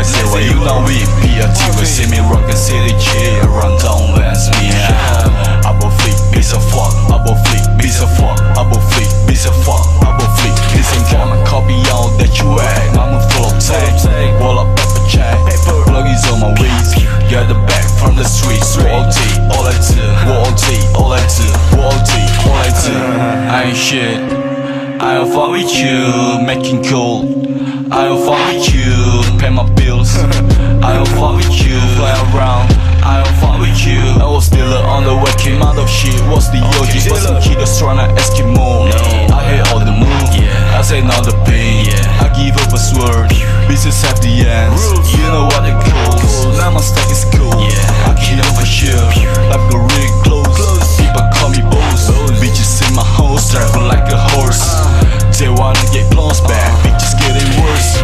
say what you know we PRT will see me rockin' city chill. Run down Vans me Abo flick, piece of fuck. Abo flick, piece of fuck. Abo flick, piece of fuck. Abo flick, this ain't come and copy all that you act. I'm full of tag, wall up pepper check. Plug is on my waist, get the back from the streets. Wall T, all I do. Wall T, all I do. Wall T, all I do. I ain't shit, I don't fuck with you, making cool. I don't fuck with you, pay my bills. I don't fuck with you, fly around. I don't fuck with you. I was still on the way, came out of shit. What's the OG? But some kid that's tryna Eskimo. I hate all the moves, I say not the pain. I give up a sword, business at the ends. You know what it goes, now my stack is cool. I keep up for sure, life go really close. People call me boss, bitches see my hoes driving like a horse. They wanna get close back, bitches getting worse.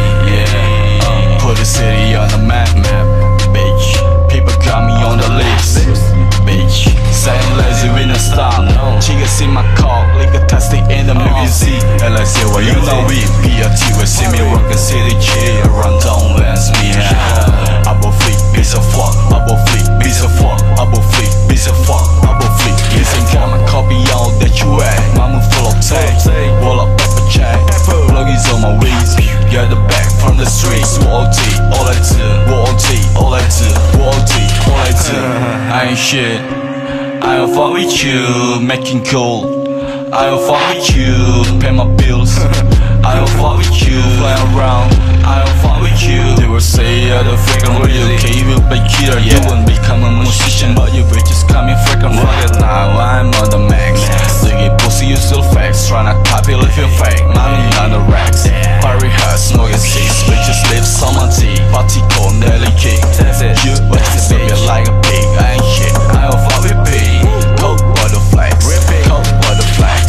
Put the city on the map, bitch. People got me on the list, bitch. Saying lazy with a stop. Chicas see my car, like a testing in the movie. And I say, well, you know we PRT will see me rockin' city chill. Run down Vans me Abo flick, piece of fuck. Abo flick, piece of fuck. Abo flick, piece of fuck. Abo flick, this ain't come and copy all that you act. Mama full of tag, wall up pepper check. Plug is on my waist, get the back from the streets. Wall T, all I do. Wall T, all I do. Wall T, all I do. I ain't shit, I don't fuck with you, making cool. I don't fuck with you, pay my bills. I don't fuck with you, fly around. I don't fuck with you. They will say you're the freaking real okay, you will be killer. You won't become a musician, but you bitches coming freaking rugged. Now I'm on the max. Looking pussy, you still facts. Tryna copy, live your fake. Money on the racks. Party hard, smoking six. Bitches live summer tea. Party cold, Nelly kick. You bitches baby like a pig. I ain't shit, I don't fuck with pig. Coke butterflies, coke butterflies.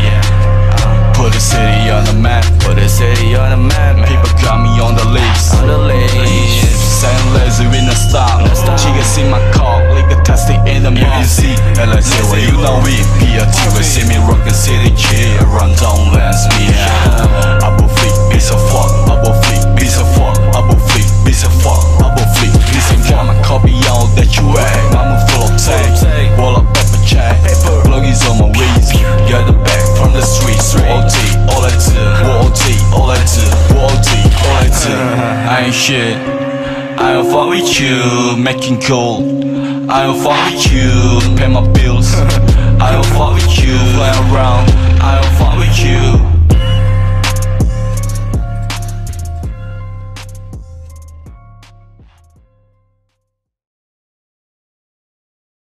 Put the city on the map, put the city on the map. People got me on the list, saying lazy with no stop. Chicas see my car, like a testing in the movie. And I say, well, you know we PRT will see me rockin' city chill. Run down Vans me Abo flick, piece of fuck. Abo flick, piece of fuck. Abo flick, piece of fuck. Abo flick, this ain't come and copy all that you act. I'm full of tag, wall up pepper check. Plug is on my waist, get the back from the streets. Wall T, all I do. Wall T, all I do. Wall T, all I do. I ain't shit, I don't fuck with you, making cool. I don't fuck with you, pay my bills. I don't fuck with you, fly around. I don't fuck with you.